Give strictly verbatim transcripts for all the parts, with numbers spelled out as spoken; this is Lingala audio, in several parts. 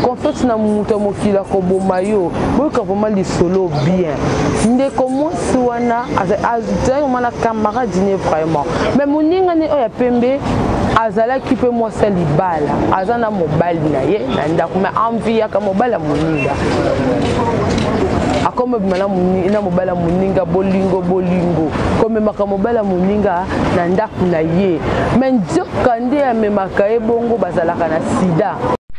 confiance na muta mokila ko bomayo boka vraiment les solo bien nde comment soana azai mana camarade dîner vraiment mais moninga ne oya pembe azala ki pe moi ça libala azana mobile na ye na ndako mais envie ya ka mobile moninga akome bimala moninga na mobile moninga bolingo bolingo comme maka mobile moninga na ndako na ye mais nzoka nde ya memaka e bongo bazalaka na sida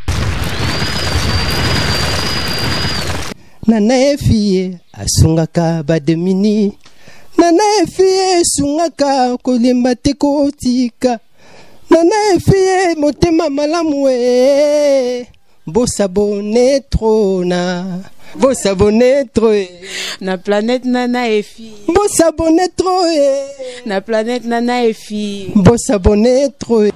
Nana efie asungaka bademini Nana efie sungaka kolemba te kotika Nana efie motema malamu e Bosabone trona Bosabone troe Na planète Nana efie Bosabone troe Na planète Nana efie Bosabone troe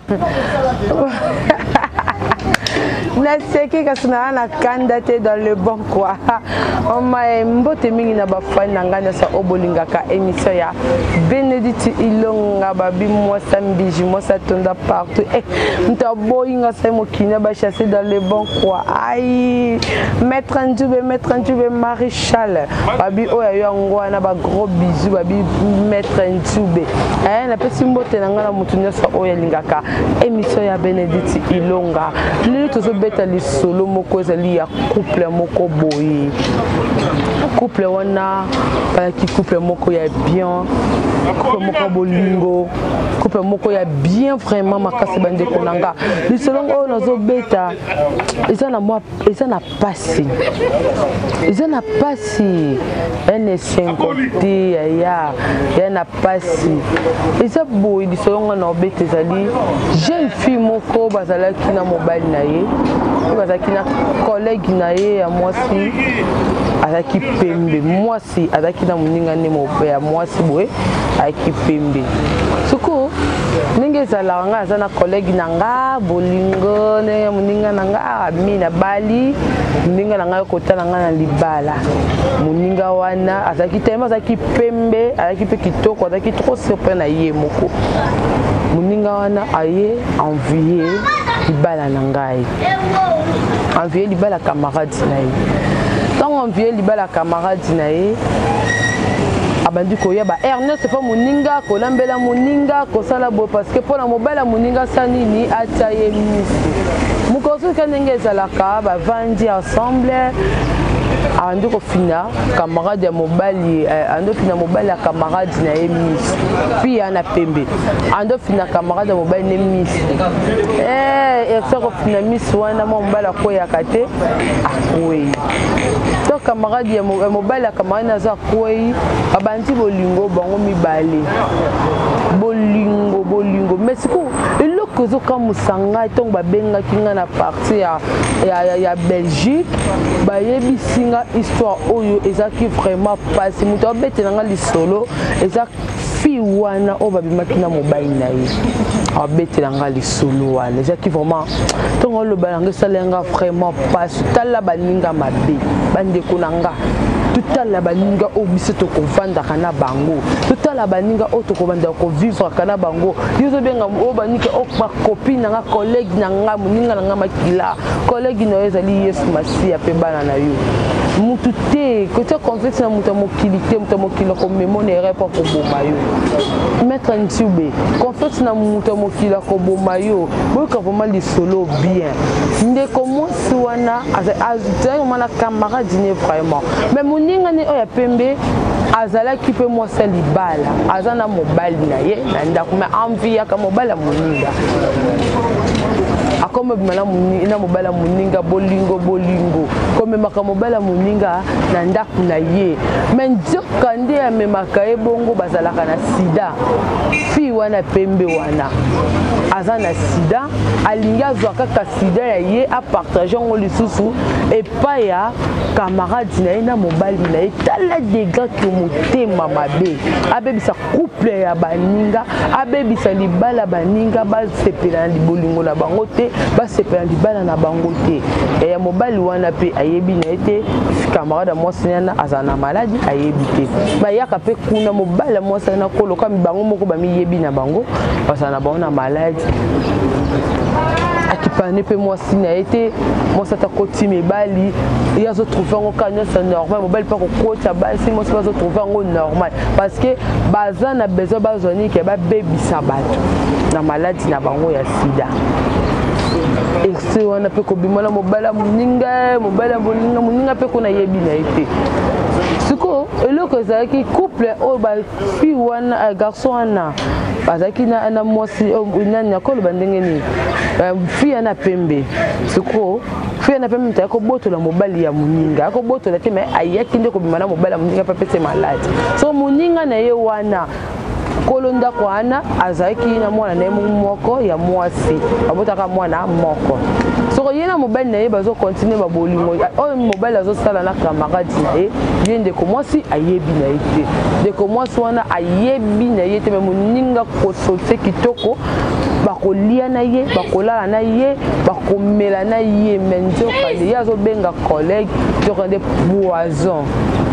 na seki kasuna na candidaté dans le bon quoi on m'a mbote mingi na bafani na ngana sa obolingaka émission ya Bénédicte Ilonga babi moi sambiji moi ça tonda partout eh nta boyinga sa mokina ba chasser dans le bon quoi aïe maître Ndjube maître Ndjube Maréchal babi oya yo ngwana ba gros bisous babi maître Ndjube eh na pesi mbote na ngana mutunya sa oya lingaka émission ya Bénédicte Ilonga lui tout beta li solo moko ezali ya couple moko boye couple wana para ki couple moko ya bien couple moko bolingo couple moko ya bien vraiment makasi bande konanga li solo ngo nazo beta eza na moi eza na pasi eza na pasi ene cinquante ya ya ya na pasi eza boye li solo ngo na beta ezali jeune fille moko bazala ki na mobile na ye bazaki na collègue na ye ya mwasi azaki pembe mwasi azaki na moninga ne mobe ya mwasi boye azaki pembe suko ninge ezalaka nga aza na collègue na nga bolingo ne moninga na nga ami na bali moninga na nga kotala nga na libala moninga wana azaki tellement azaki pembe azaki pe kitoko azaki trop surpris na ye moko moninga wana aye envier libala na ngai envier libala camarade na ye tant envier libala camarade na ye abandi koya ba Ernest fa moninga kolambela moninga kosala bo parce que pona mobala moninga sani ni ataye misi mukoso kanenge ezalaka ba vandi ensemble ando ko fina camarade ya mobali ando fina mobali ya camarade na emis puis na pembe ando fina camarade ya mobali na emis eh et ça ko fina miss wana mobali ko ya kate oui to camarade ya mobali ya camarade na za koi abanti bolingo bango mibale bolingo bolingo mais siko eloko zo ka musanga tong ba benga kinga na partie ya ya ya Belgique ba yebi singa histoire oyo ezaki vraiment passé muto abete nanga lisolo eza fi wana o babimaki na mobile na ye abete nanga lisolo wana ezaki vraiment tongo lo balanga salenga vraiment passé tala baninga mabe bandeko nanga tutala baninga o biso to kovanda kana bango tutala baninga o to kovanda ko vivre kana bango yozo benga o banika o ma copine nga collègue nanga muninga nanga makila collègue no ezali Yesu Masia pe bana na yo mutu te côté confiance na mutu mokilité mutu mokilo ko memonere pas ko bomayo maître Ndjube confiance na mutu mokila ko bomayo boka vraiment li solo bien nde comment soana azai mana camarade dîner vraiment mais moninga ne oya pembe azala ki pe moi ça libala azana mobile na ye na ndako mais envie ya ka mobile moninga akome bimala moninga na mobile moninga bolingo bolingo comme maka mobile moninga na ndako na ye mais nzoka nde ya memaka e bongo bazalaka na sida fi wana pembe wana azana sida alinga azwa kaka sida ya ye a partager ngo lisusu et pas ya camarade na ye na mobile na ye tala dégâts ki motema mabe abebisa couple ya baninga abebisa libala baninga basepela na bolingo na bango te basepela libala na bango te ya mobile wana pe ayebi na ete camarade mwasi na azana maladi ayebi te bayaka pe kuna mobile mwasi na koloka mi bango moko ba mi yebi na bango basana bango na maladi akipane pe mwasi na été mwasi atakoti mibali ya zo trouver ngo kanyo c'est normal mobali pas kokota basi mwasi pas zo trouver ngo normal parce que baza na besoin bazoni ke ba bebisa bato na maladie na bango ya sida et wana pe ko bimala mobala muninga mobala muninga muninga pe ko na yebi na été siko eloko ezalaki couple oyo bafi wana garçon wana bazalaki na mwasi nani akoloba ndenge nini fi ana pembe siko fi ana pembe mta yakobotola mobali ya muninga yakobotola te me ayaki nde kobima na mobali ya muninga pa pese malade so muninga na ye wana kolonda kwana azalaki na mwana na ye moko ya mwasi abotaka mwana moko soko ye na mobali na ye bazo continue babolingo oyo mobali azosala na camarade na ye ye ndeko mwasi ayebi na ye te ndeko mwasi wana ayebi na ye te me moninga kosote kitoko bakolia na ye bakolala na ye bakomela na ye me nzokande ye azobenga collègue nzokande poison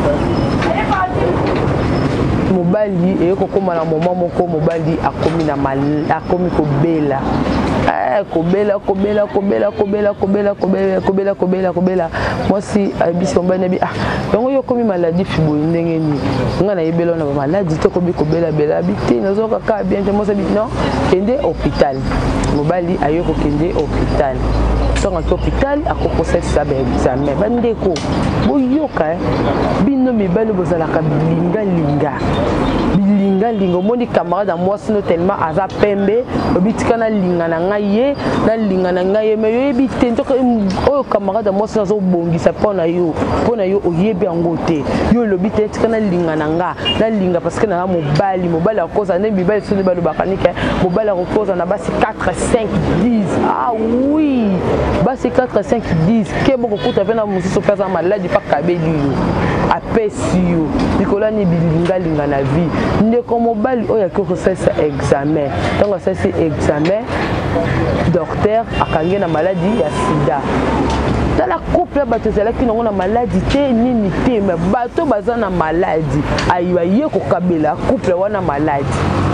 mobali e kokoma na moment moko mobali akomi na akomi kobela eh kobela kobela kobela kobela kobela kobela kobela kobela kobela mwasi abisi mobali na bi ah yango yo komi maladie fibo ndenge ni nga na yebela na maladie to kobi kobela bela biti nazoka ka bien te mwasi bi non kende hôpital mobali ayo ko kende hôpital songa to hôpital akokosa sabe examen bandeko boyoka bino mibali bozalaka bilinga linga bilinga linga moni camarade mwasi no tellement aza pembe obitika na linga na ngai na linga na ngai me yo ebite ntoko oyo camarade mwasi nazo bongisa pona yo pona yo oyebi yango te yo lobite tika na linga na nga na linga parce que na mobali mobali akoza ne mibali so ne balo bakanike mobali akoza na basi quatre cinq dix ah oui basi quatre cinq dix ke boko kuta pena mususu pesa maladi pa kabeli yo apesi yo nikola ni bilinga linga na vie ndeko mobali oyo akokosesa examen donc asasi examen docteur akange na maladie ya sida dans la couple bato ezalaki nango na maladie te nini te me bato baza na maladie ayiwa ye kokabela couple wana maladie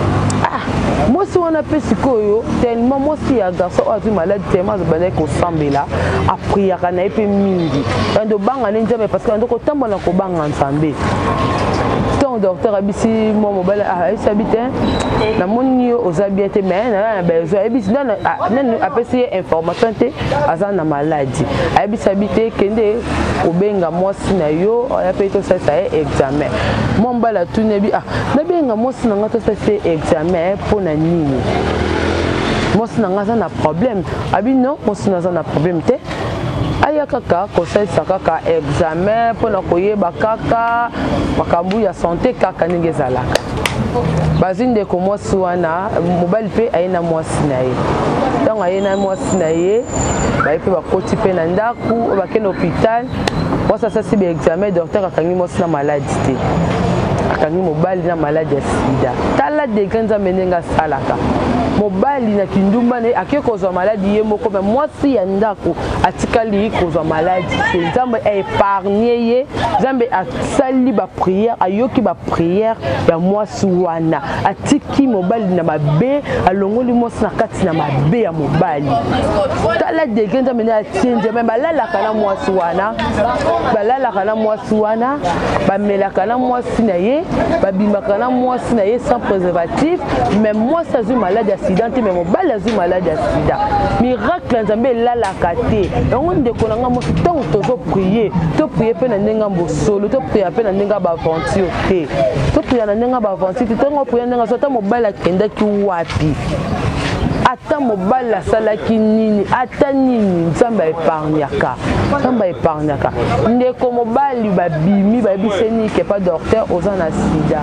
mwasi wana pe sikoyo tellement mwasi ya garçon oyo azwi maladie tellement azobandaki kosambela apriaka na ye mpe mingi ando bangana nzambe parce que ando kotambola kobanga nzambe ton docteur abisi mwa mobali ayebisi abi te namoni yo oza bien te mais na besoin ayebisi nani apesi ye information te aza na maladie ayebisi abi te kende kobenga mwasi na yo oya mpe tosalisa ye examen mwa mobali atuni abi ah nabenga mwasi na nga tosalisa ye examen mpo na nini mwasi na nga aza na problème abi non mwasi na aza na problème te aya kaka kosalisa kaka examen mpona koyeba kaka makambo ya santé kaka ndenge ezalaka bazwi ndeko mwasi wana mobali mpe aye na mwasi na ye ntango aye na mwasi na ye baye mpe bakoti mpe na ndako bakende hôpital mwasi asasi baexamen docteur akangi mwasi na maladi te akangi mobali na maladi ya sida tala degre nzambe ndenge asalaka mobali na kindumba ne ake kozwa maladi ye moko me mwasi ya ndako atikali kozwa maladi te nzambe aépargne ye nzambe asali baprière ayoki baprière ya mwasi wana atiki mobali na mabe alongoli mwasi na kati na mabe ya mobali tala degre nzambe nde atie nzambe balalaka na mwasi wana balalaka na mwasi wana bamelaka na mwasi na ye babimaka na mwasi na ye sans préservatif mais mwasi azwi maladi ya sida te mais mobali azwi maladi ya sida miracle nzambe elalaka te yango ndeko na nga mwasi ntango tozoprie toprie mpe na ndenge bosolo toprie mpe na ndenge baaventure te toprie na ndenge baaventure te ntango oprie ndenge so ata mobali akendaki wapi ata mobali asalaki nini ata nini nzambe aépargnaka nzambe aépargnaka ndeko mobali babimi bayebisi nike pa docteur oza na sida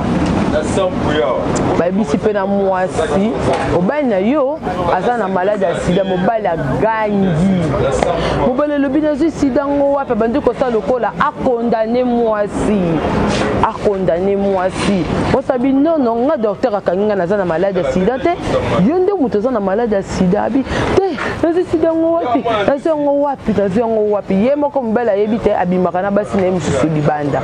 bayebisi mpe na mwasi mobali na yo aza na maladi ya sida mobali agangi mobali elobi nazwi sida ngo wapi abandi kosala lokola akondane mwasi akondane mwasi osabi nono nga docteur akangi nga naza na maladi ya sida te yo nde moto aza na maladi ya sida abi te nazwi sida yango wapi nazwi yango wapi nazwi yango wapi ye moko mobali ayebi te abimaka na basi na ye mosusu libanda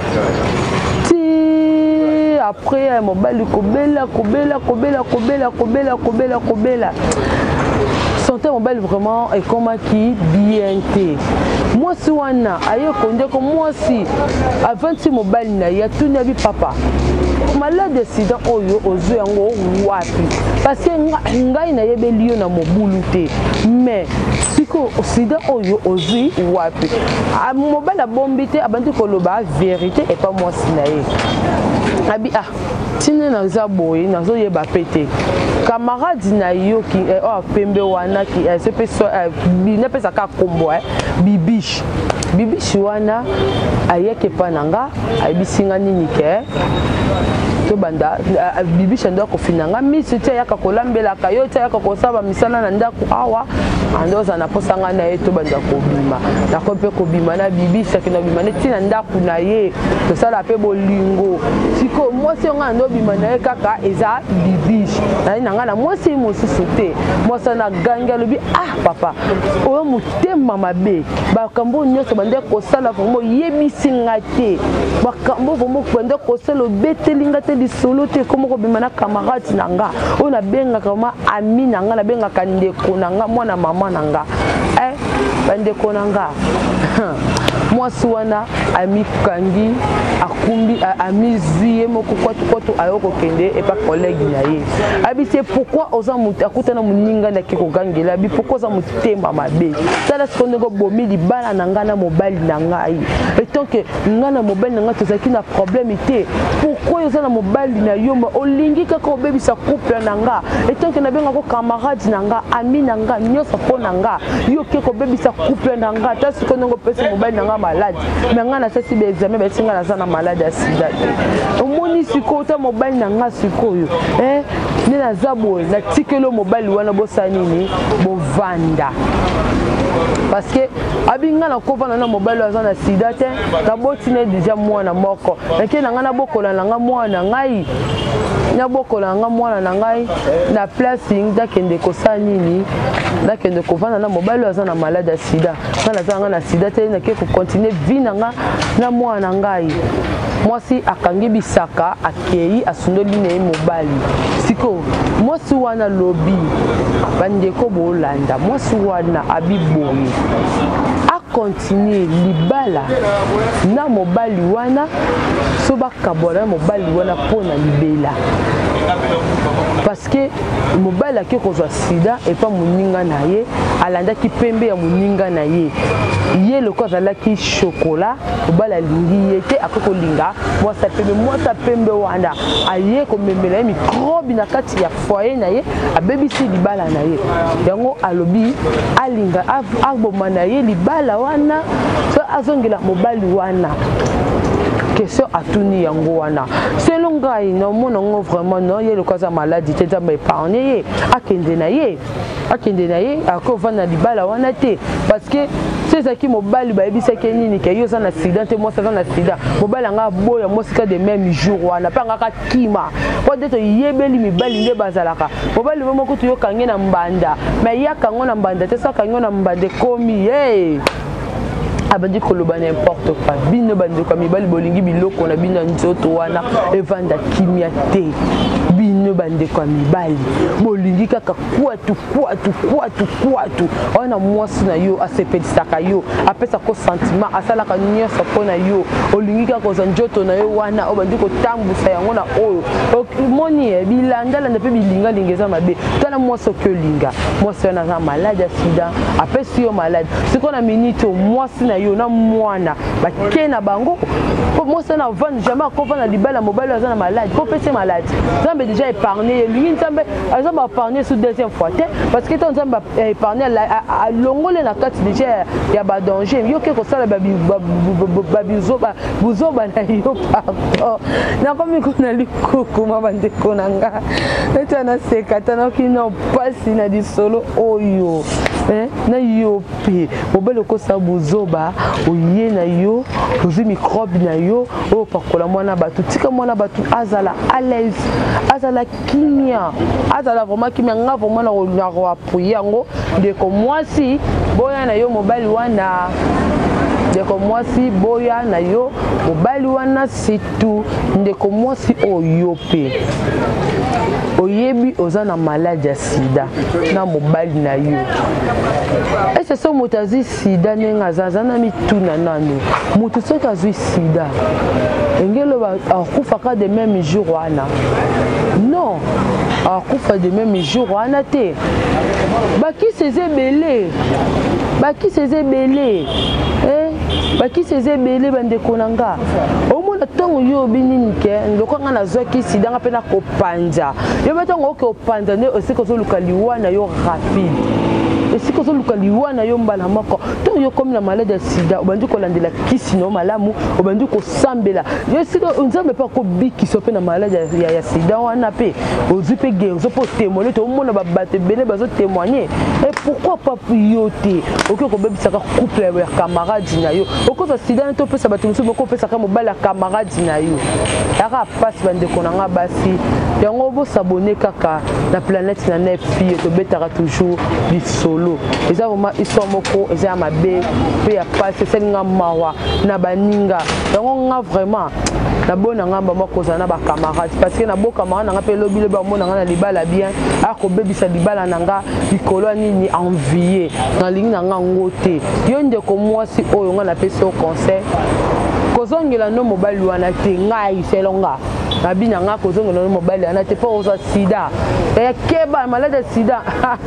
ti après mobali kobela kobela kobela kobela kobela kobela kobela son tonton mobile vraiment et comment qui bien té moi si wana ayo konde ko moi si avant si mobile na ya tout na bi papa malade sida oyo ozo yango wapi parce que ngai na yebe liyo na mobulu te mais siko sida oyo ozo wapi a mobile a bombité abandi koloba vérité et pas moi si na ye abi ah tine na za boy na zo yeba pété camarade na yo ki oh pembe wana ki se pe so bi na pesa ka kombo eh bibish bibish wana ayeke pananga abisinga nini ke to banda bibish ndo ko finanga misi te yaka kolambela ka yo te yaka kosaba misana na ndako awa andoza na posanga na ye to banda ko bima na ko pe ko bima na bibish akina bima ne tina ndako na ye to sala pe bolingo siko moi si on a ndo bima na ye kaka eza bibish na nanga na moi si mo susuté moi ça na ganga lobi ah papa o mutema mabe ba kambo nyoso bande ko sala mo yebisi ngate ba kambo mo bande ko sala betelinga te di solo te comme ko bima na camarade nanga on a benga kama ami nanga na benga kandeko nanga mwana mama nanga eh bande ko nanga moi suwana ami kangi akumbi ami ziye moko kwatu kwatu ayoko kende et pas collègue na ye abi c'est pourquoi oza mutu akutana muninga na kiko gangela abi pourquoi oza mutemba mabe sala sekonde go bomi libala nanga na mobile nanga yi et tant que ngana mobile nanga tozaki na problème té pourquoi oza na mobile na yomba olingi kaka obebisa couple nanga et tant que na benga ko camarade nanga ami nanga nyosa po nanga yo keko bebisa couple nanga ta sekonde go pesa mobile nanga malade mais ngana ça si be examen be singa na za na malade ya sida omoni siko ta mobile nanga sikoyo eh ni na zabo na tikelo mobile wana bosani ni bovanda parce que abinga na kovana na mobile aza na sida te na botine déjà mwana moko nake na ngana bokola na nga mwana ngai na bokola nga mwana na ngai na placing dakende kosani ni dakende kovana na mobile aza na malade ya sida na za nga na sida te nake ko continuer vie na nga na mwana ngai mwasi akangi bisaka akei asundoli na mobile siko mwasi wana lobi bandeko bolanda mwasi wana abiboyi a continuer libala na mobile wana so bakabola mobile wana pona libela parce que mobile aki kozwa sida et pas moninga na ye alanda ki pembe ya moninga na ye ye le cause ala ki chocolat mobile alingi ye te akoko linga moi ça pembe moi ça pembe wana aye ko memela microbe na kati ya foyer na ye abebisi libala na ye yango alobi alinga aboma na ye libala wana so azongela mobile wana question atuni yango wana selon ngai na mona ngo vraiment non ye le cause maladie te za épargner ye akende na ye akende na ye akova na libala wana te parce que c'est ça qui mobile ba ebisa ke nini ke yo za na sida te moi ça na sida mobile nga boya moi sika de même jour wana pa nga ka kima po de to yebeli mibali nde bazalaka mobile mo ko to yo kange na mbanda mais ya kango na mbanda te sa kango na mbande komi hey abandi koloba n'importe quoi bino bandi kwa mibali bolingi biloko na bino nzoto wana evanda kimia te bino bandi kwa mibali bolingi kaka kwatu kwatu kwatu kwatu ona mwasi na yo asepedisaka yo apesa ko sentiment asalaka nyonso pona yo olingi kaka za nzoto na yo wana obandi ko tambusa yango na oyo moni e bilanga la pe bilinga lingeza mabe tala mwasi ko linga mwasi na za malade ya sida apesi yo malade siko na minute mwasi na yo na mwana bakena bango moi ça na vendre jamais ko vendre libala mobile azana malade ko pese malade zambe déjà épargné lui nzambe azamba épargné sous deuxième fois parce que ton nzamba épargné à longole na kati déjà ya ba danger yo ke ko sala ba bizo ba buzo ba na yo pardon na komi ko na likuku mabande konanga eta na sekata na kino pasi na di solo oyo eh na yo pe mobile ko sa buzoba oye na yo ozi microbe na yo o pakola mwana batu tika mwana batu azala à l'aise azala kimia azala vraiment kimia nga vraiment na na ro appuyer yango de ko mwasi boya na yo mobile wana de ko mwasi boya na yo mobile wana situ ndeko mwasi oyo pe oyebi oza na maladie ya sida na mobali na yo ese so moto azwi sida ndenge aza aza na mituna nano moto soki azwi sida engelo akufaka de même jour wana non akufa de même jour wana te bakisi eza ebele bakisi eza ebele bakisi eza ebele bandeko na nga omona ntango yo obi nini ke loko nga nazwaki sida nga mpe na kopanza yo mpe ntango oke opanza nde esika ozoluka liwa na yo rapide esika ozoluka liwa na yo mbala moko ntango yo komi na malade ya sida obandi kolandela kisi no malamu obandi kosambela yo esika nzambe mpe akobikisa mpe na malade ya sida wana mpe ozwi mpe guérison mpe otémoigne te omona babato ebele bazotémoigne et pourquoi pas yo te okoki kobebisaka couple ya camarade na yo okozwa sida nde topesa bato mosusu okopesaka mobali ya camarade na yo yaka pasi bandeko na nga basi yango bosabone kaka na planète na nef fille tobetaka toujours lisolo eza vraiment histoire moko eza ya mabe mpe ya pasi esalinga mawa na baninga yango nga vraiment nabona ngamba moko kozala na bacamarade parce que nabokamarade nanga mpe elobi lobi bamona nga na libala bien akobebisa libala na nga likolo nini envie nalingi na nga ngo te yo ndeko mwasi oyo nga napesi yo conseil kozongela no mobali wana te ngai selonga nabi na nga kozongela no mobali wana te mpo ozwa sida ekeba malade ya sida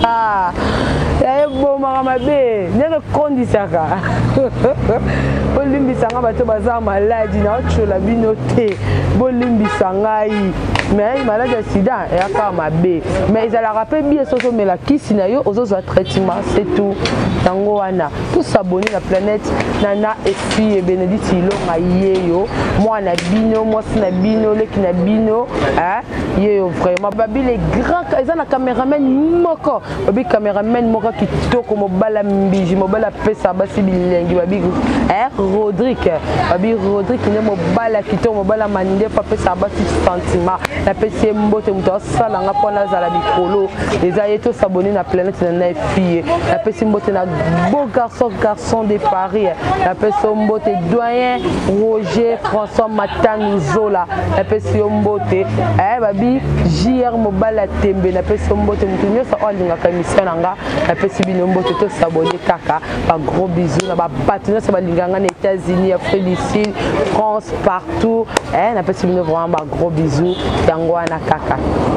ebomaka mabe ndenge kondisaka bolimbisanga bato baza maladi na otyola bino te bolimbisa ngai mais malade ya sida eyaka mabe mais ezalaka mpe bie soki omela kisi na yo ozozwa traitement c'est tout yango wana tosabone na planète nana efi e Bénédicte Ilonga yeyo mwana bino mwasi na bino leki na bino yeyo vraiment babi les grands eza na cameraman moko babi cameraman moko kitoko mobala mbiji mobala pesa basi bilengi babi Rodrigue babi Rodrigue ne mobala kitoko mobala maninde pa pesa basi sentiment na pesi mbote muto asala nga pona za la bikolo eza yeto s'abonner na planète na fille na pesi mbote na beau garçon garçon de Paris na pesi mbote doyen Roger François Matanu Zola na pesi mbote eh babi J R mobala tembe na pesi mbote muto nyosa olinga ka mission nga na pesi bino mbote to s'abonner kaka ba gros bisous na ba partenaires ba linganga na États-Unis Afrique du Sud France partout eh na pesi bino vraiment ba gros bisous yango wana kaka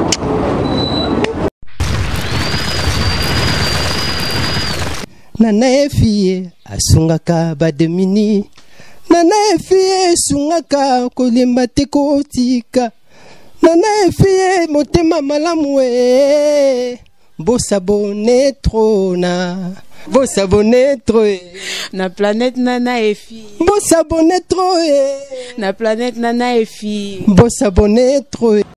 Nana efie asungaka bademini Nana efie sungaka kolemba te kotika Nana efie motema malamu e bosabone trona bosabone troe na planète nana efi bosabone troe na planète nana efi bosabone troe